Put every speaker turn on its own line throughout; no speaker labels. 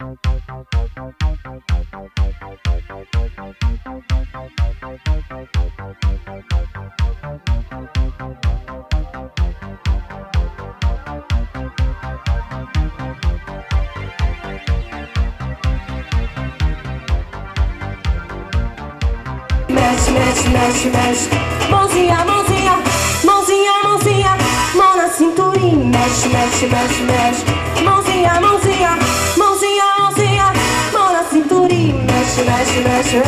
Mexe, mexe, mexe, mexe. Mãozinha, mãozinha, mãozinha, mãozinha, mão na cinturinha. Mexe, mexe, mexe, mexe. Mãozinha, mãozinha, mãozinha, mãozinha, mão na cinturinha. Mexe, mexe, mexe.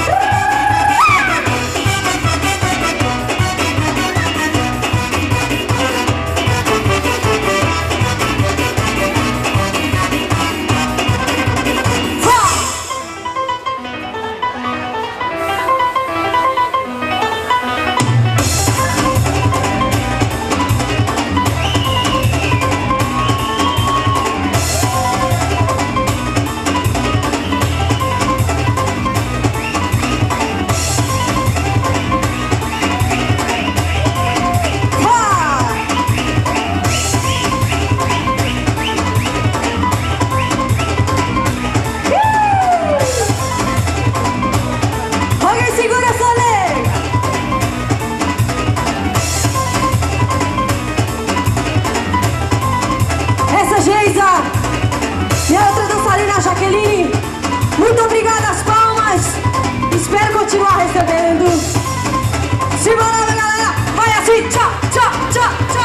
E a outra dançarina, Jaqueline, muito obrigada, as palmas. Espero continuar recebendo. Simbora, galera, vai assim, tchau, tchau, tchau, tchau.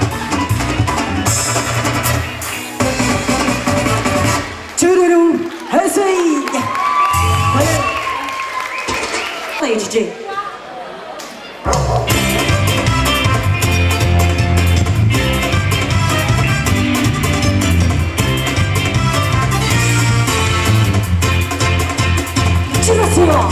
Tchururum, é isso aí. Aí, DJ. Assim, ó.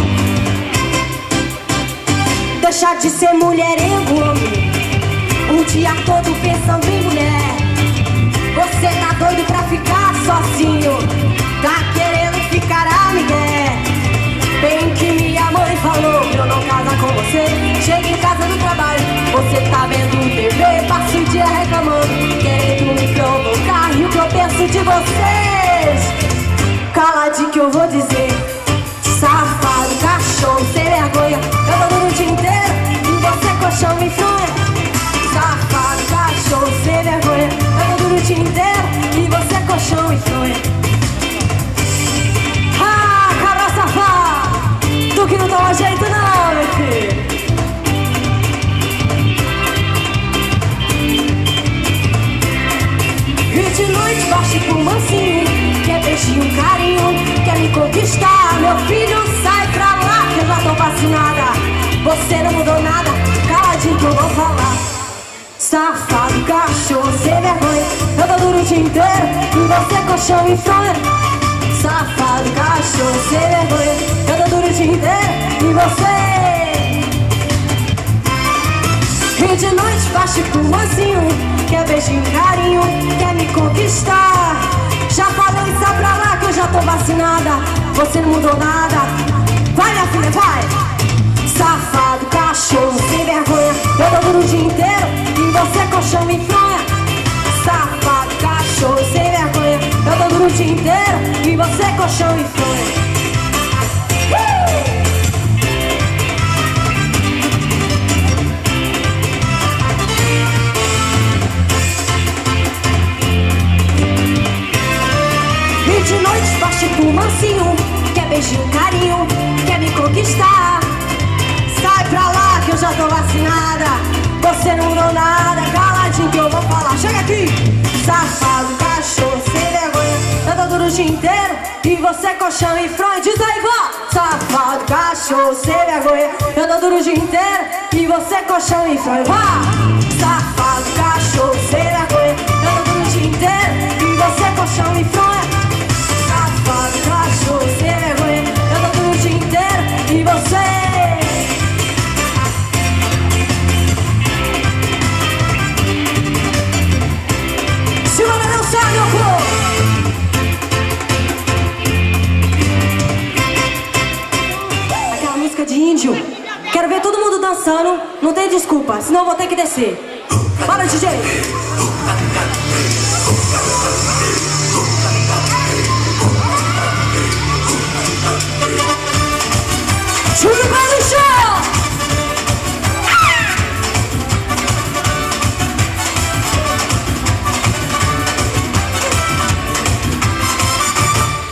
Deixar de ser mulherengo, homem, o dia todo pensando em mulher. Você tá doido pra ficar sozinho, tá querendo ficar amigué. Bem que minha mãe falou pra eu não casar com você. Chega em casa do trabalho, você tá vendo TV, passa o dia reclamando, querendo me provocar. E o que eu penso de vocês? Caladinho que eu vou dizer. Safado, cachorro, sem vergonha, eu dou duro o dia inteiro e você colchão me fronha. Safado, cachorro, sem vergonha, eu dou duro o dia inteiro e você colchão me fronha. Ah, cabra safado, tu que não toma jeito não, meu filho. E de noite baixo pro mansinho, quer beijinho, carinho, quer me conquistar. Meu filho, sai pra lá que eu já tô vacinada. Você não mudou nada, caladinho que eu vou falar. Safado, cachorro, sem vergonha, eu dou duro o dia inteiro e você colchão e fronha. Safado, cachorro, sem vergonha, eu dou duro o dia inteiro e você. E de noite baixo pro mansinho, quer beijinho, carinho, quer me conquistar. Já falei, sai pra lá que eu já tô vacinada. Você não mudou nada. Vai, minha filha, vai. Safado, cachorro, sem vergonha, eu dou duro o dia inteiro e você colchão me fronha. Safado, cachorro, sem vergonha, eu dou duro o dia inteiro e você colchão me fronha. De noite baixo pro mansinho, quer beijinho, carinho, quer me conquistar. Sai pra lá que eu já tô vacinada. Você não mudou nada, caladinho que eu vou falar. Chega aqui. Safado, cachorro, sem vergonha, eu dou duro o dia inteiro e você colchão e fronha. Diz aí, vó. Safado, cachorro, sem vergonha, eu dou duro o dia inteiro e você colchão e fronha. Vá. Safado, cachorro, sem vergonha, eu dou duro o dia inteiro e você colchão e fronha. Safado, cachorro, sem vergonha, eu dou duro o dia inteiro e você. Simbora dançar, meu povo! Aquela música de índio. Quero ver todo mundo dançando, não tem desculpa, senão eu vou ter que descer. Bora, DJ!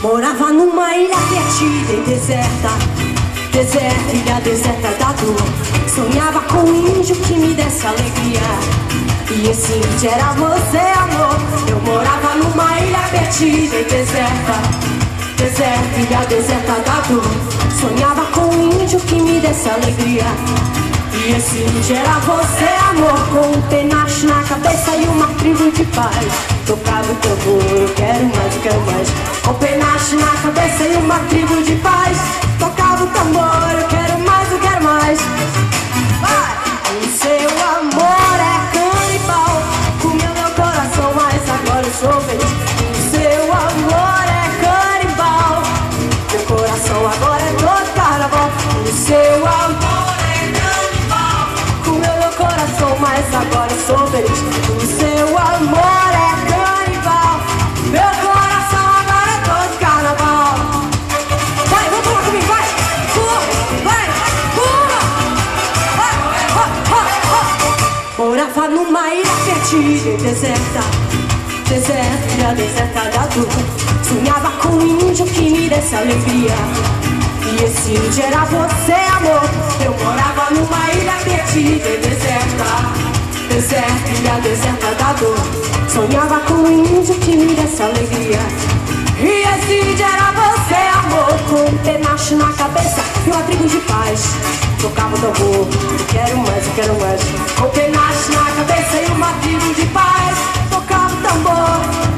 Morava numa ilha perdida e deserta, deserta, ilha deserta da dor. Sonhava com um índio que me desse alegria, e esse índio era você, amor. Eu morava numa ilha perdida e deserta, deserta, ilha deserta da dor. Sonhava com um índio que me desse alegria, e esse índio era você, amor. Com um penacho na cabeça e uma tribo de paz. Tocava o tambor, eu quero mais, eu quero mais. Com um penacho na cabeça e uma tribo de paz. Tocava o tambor, eu quero mais, eu quero mais. Vai! O seu amor é canibal, comeu meu coração, mas agora eu sou feliz. O seu amor é canibal, meu coração agora é todo carnaval. O seu amor é canibal, comeu meu coração, mas agora eu sou feliz. O seu amor é canibal, meu coração agora é todo carnaval. Vai, vamos lá comigo, vai! Vai, pula! Morava numa ilha perdida e deserta, deserta, ilha deserta da dor. Sonhava com um índio que me desse alegria, e esse índio era você, amor. Eu morava numa ilha perdida e deserta, deserta, ilha deserta da dor. Sonhava com um índio que me desse alegria, e esse índio era você, amor. Com um penacho na cabeça e uma tribo de paz. Tocava o tambor, eu quero mais, eu quero mais. Com penacho na cabeça e uma tribo de paz. Tocava o tambor.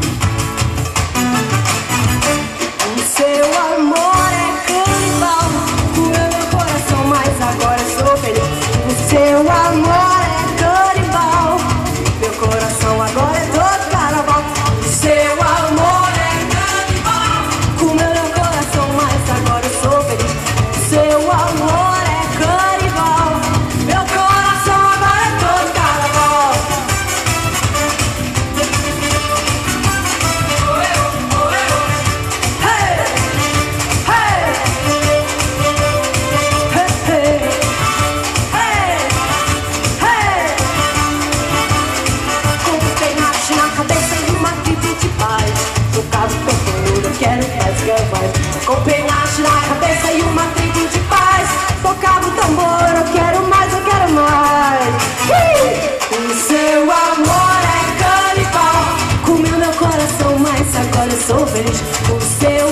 O seu amor é canibal, comeu meu coração, mas agora eu sou feliz. O seu amor é canibal, meu coração agora é todo carnaval. O seu amor é canibal, comeu meu coração, mas agora eu sou feliz. O seu amor é canibal, meu coração agora é todo carnaval. Hey, hey, hey, hey, hey. Com um penacho na cabeça e uma tribo de paz. Tocava o tambor, eu quero mais, quero mais. Com um penacho na cabeça e uma tribo de paz. Tocava o tambor, eu quero mais, eu quero mais. O seu amor é canibal, comeu meu coração, mas agora eu sou feliz. O seu